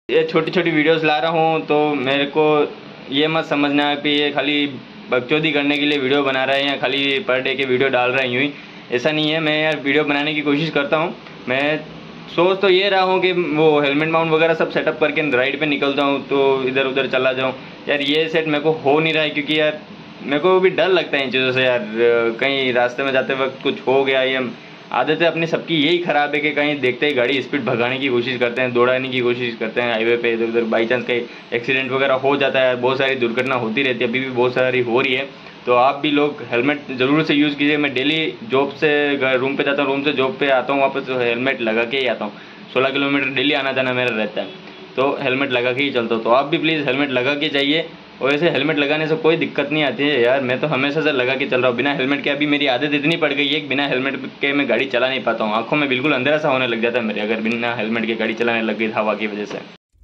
ये छोटी छोटी वीडियोस ला रहा हूँ तो मेरे को ये मत समझना कि ये खाली बकचोदी करने के लिए वीडियो बना रहा है या खाली पर डे के वीडियो डाल रहा है यूँ ही। ऐसा नहीं है, मैं यार वीडियो बनाने की कोशिश करता हूँ। मैं सोच तो ये रहा हूँ कि वो हेलमेट माउंट वगैरह सब सेटअप करके राइड पे निकलता हूँ तो इधर उधर चला जाऊँ। यार ये सेट मेरे को हो नहीं रहा है क्योंकि यार मेरे को भी डर लगता है इन चीज़ों से यार। कहीं रास्ते में जाते वक्त कुछ हो गया, ये आदतें अपनी सबकी यही ख़राब है कि कहीं देखते ही गाड़ी स्पीड भगाने की कोशिश करते हैं, दौड़ाने की कोशिश करते हैं हाईवे पे। इधर उधर बाई चांस कहीं एक्सीडेंट वगैरह हो जाता है। बहुत सारी दुर्घटना होती रहती है, अभी भी बहुत सारी हो रही है। तो आप भी लोग हेलमेट ज़रूर से यूज़ कीजिए। मैं डेली जॉब से रूम पे जाता हूँ, रूम से जॉब पे आता हूँ, वापस हेलमेट लगा के ही आता हूँ। 16 किलोमीटर डेली आना जाना मेरा रहता है, तो हेलमेट लगा के ही चलता हूँ। तो आप भी प्लीज़ हेलमेट लगा के जाइए। और ऐसे हेलमेट लगाने से कोई दिक्कत नहीं आती है यार। मैं तो हमेशा से लगा के चल रहा हूँ बिना हेलमेट के। अभी मेरी आदत इतनी पड़ गई है कि बिना हेलमेट के मैं गाड़ी चला नहीं पाता हूँ। आंखों में बिल्कुल अंधेरा सा होने लग जाता है मेरे, अगर बिना हेलमेट के गाड़ी चलाने लग गई हवा की वजह से।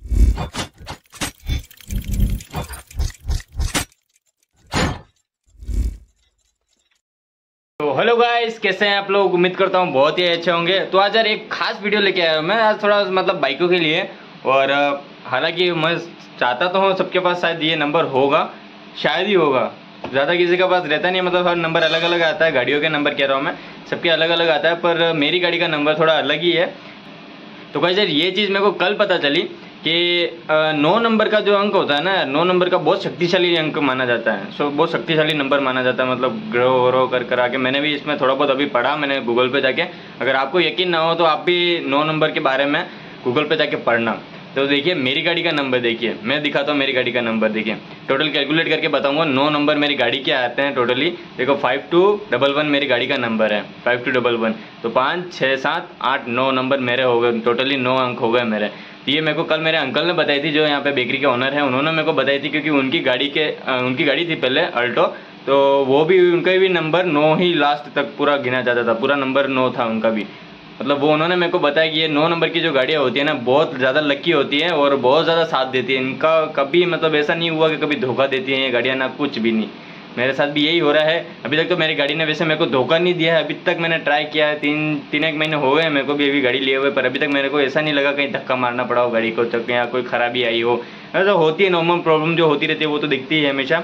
तो हेलो गाइस, कैसे हैं आप लोग? उम्मीद करता हूँ बहुत ही अच्छे होंगे। तो आज यार एक खास वीडियो लेके आया हूँ मैं आज, थोड़ा मतलब बाइकों के लिए। और हालांकि मैं चाहता तो हूँ सबके पास शायद ये नंबर होगा, शायद ही होगा। ज़्यादा किसी के पास रहता नहीं है, मतलब हर नंबर अलग अलग आता है। गाड़ियों के नंबर कह रहा हूँ मैं, सबके अलग अलग आता है, पर मेरी गाड़ी का नंबर थोड़ा अलग ही है। तो गाइस यार ये चीज़ मेरे को कल पता चली कि 9 नंबर का जो अंक होता है ना, 9 नंबर का बहुत शक्तिशाली अंक माना जाता है। बहुत शक्तिशाली नंबर माना जाता है, मतलब ग्रह वरोह कर आके। मैंने भी इसमें थोड़ा बहुत अभी पढ़ा, मैंने गूगल पे जाके। अगर आपको यकीन ना हो तो आप भी 9 नंबर के बारे में गूगल पे जाके पढ़ना। तो देखिए मेरी गाड़ी का नंबर, देखिए मैं दिखाता हूँ मेरी गाड़ी का नंबर। देखिए टोटल कैलकुलेट करके बताऊंगा 9 नंबर मेरी गाड़ी के आते हैं टोटली। देखो 5211 मेरी गाड़ी का नंबर है, 5211। तो 5 6 7 8 9 नंबर मेरे हो गए, टोटली 9 अंक हो गए मेरे। तो ये मेरे को कल मेरे अंकल ने बताई थी, जो यहाँ पे बेकरी के ओनर हैं, उन्होंने मेरे को बताई थी। क्योंकि उनकी गाड़ी थी पहले अल्टो, तो वो भी उनका भी नंबर 9 ही लास्ट तक पूरा गिना जाता था, पूरा नंबर 9 था उनका भी। मतलब वो उन्होंने मेरे को बताया कि ये 9 नंबर की जो गाड़ियाँ होती है ना, बहुत ज़्यादा लकी होती हैं और बहुत ज़्यादा साथ देती है। इनका कभी मतलब ऐसा नहीं हुआ कि कभी धोखा देती हैं ये गाड़ियाँ, ना कुछ भी नहीं। मेरे साथ भी यही हो रहा है। अभी तक तो मेरी गाड़ी ने वैसे मेरे को धोखा नहीं दिया है। अभी तक मैंने ट्राई किया है, तीन एक महीने हो गए मेरे को भी अभी गाड़ी लिए हुए, पर अभी तक मेरे को ऐसा नहीं लगा कहीं धक्का मारना पड़ा हो गाड़ी को, तो या कोई खराबी आई हो। ऐसा होती है, नॉर्मल प्रॉब्लम जो होती रहती है वो तो दिखती है हमेशा,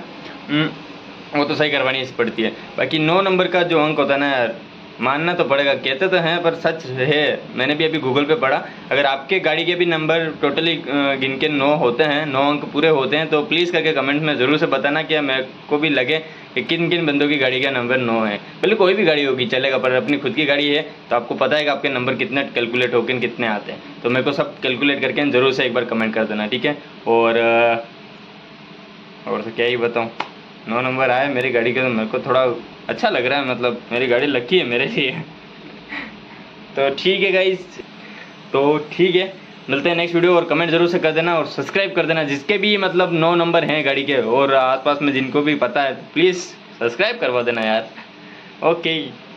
वो तो सही करवानी पड़ती है। बाकी 9 नंबर का जो अंक होता है ना यार, मानना तो पड़ेगा। कहते तो हैं पर सच है, मैंने भी अभी गूगल पे पढ़ा। अगर आपके गाड़ी के भी नंबर टोटली गिन के 9 होते हैं, 9 अंक पूरे होते हैं, तो प्लीज़ करके कमेंट में ज़रूर से बताना कि मेरे को भी लगे कि किन किन बंदों की गाड़ी का नंबर 9 है। भले कोई भी गाड़ी होगी चलेगा, पर अपनी खुद की गाड़ी है तो आपको पता है कि आपके नंबर कितने कैलकुलेट होकर कितने आते हैं। तो मेरे को सब कैलकुलेट करके ज़रूर से एक बार कमेंट कर देना, ठीक है। और तो क्या ही बताऊँ, 9 नंबर आए मेरी गाड़ी का, तो मेरे को थोड़ा अच्छा लग रहा है। मतलब मेरी गाड़ी लकी है मेरे लिए। तो ठीक है गाइस, तो ठीक है, मिलते हैं नेक्स्ट वीडियो। और कमेंट जरूर से कर देना और सब्सक्राइब कर देना जिसके भी मतलब 9 नंबर हैं गाड़ी के, और आसपास में जिनको भी पता है प्लीज़ सब्सक्राइब करवा देना यार। ओके।